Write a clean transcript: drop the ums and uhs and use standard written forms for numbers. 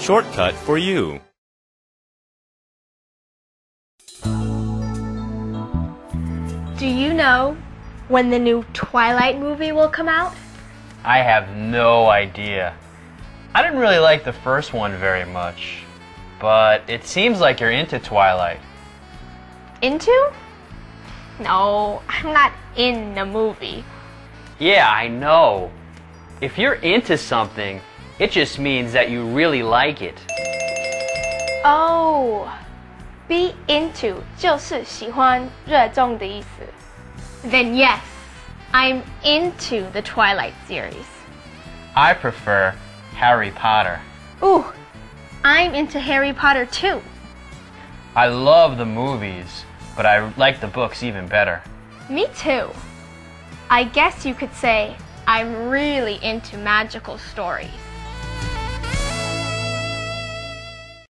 shortcut for you. Do you know when the new Twilight movie will come out? I have no idea. I didn't really like the first one very much, but it seems like you're into Twilight. Into? No, I'm not in the movie. Yeah, I know. If you're into something, it just means that you really like it. Oh, be into 就是喜欢、热衷的意思。Then yes, I'm into the Twilight series. I prefer Harry Potter. Ooh, I'm into Harry Potter too. I love the movies, but I like the books even better. Me too.I guess you could say I'm really into magical stories.